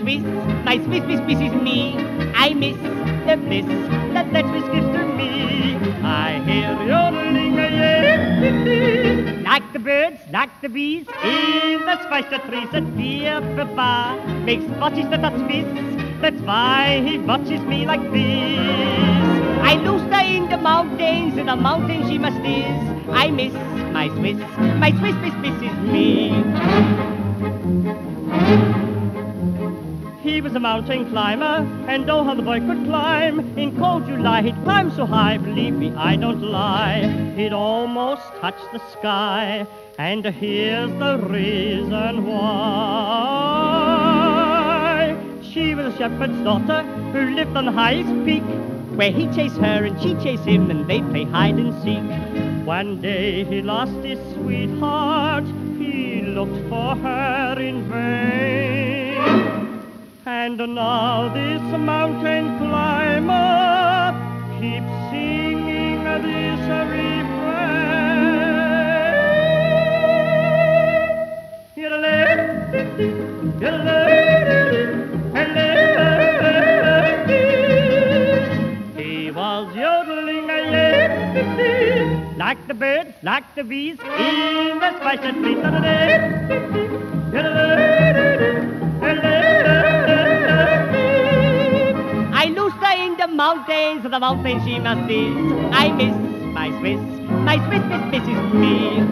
Swiss, Miss is me. I miss the bliss that Swiss gives to me. I hear yodeling, like the birds, like the bees, in the spice trees that dear Papa makes watches that are Swiss. That's why he watches me like this. I loosed her in the mountains she must is. I miss my Swiss is me. He was a mountain climber, and oh how the boy could climb. In cold July he'd climb so high, believe me, I don't lie. He'd almost touch the sky, and here's the reason why. She was a shepherd's daughter who lived on the highest peak, where he chased her and she chased him, and they play hide and seek. One day he lost his sweetheart, he looked for her in vain. And now this mountain climber keeps singing this refrain. He was yodeling like the birds, like the bees, in the spice trees. I loosed her in the mountains she must is. I miss my Swiss is me.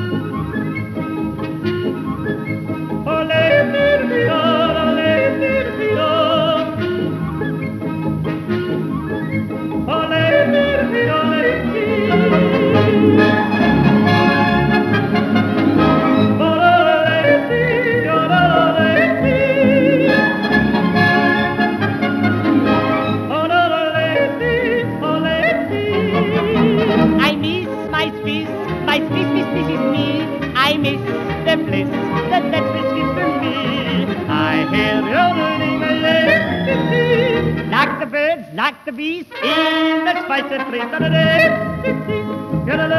I miss the bliss that Swiss gives to me. I hear yodeling, like the birds, like the bees, in the spice of trees.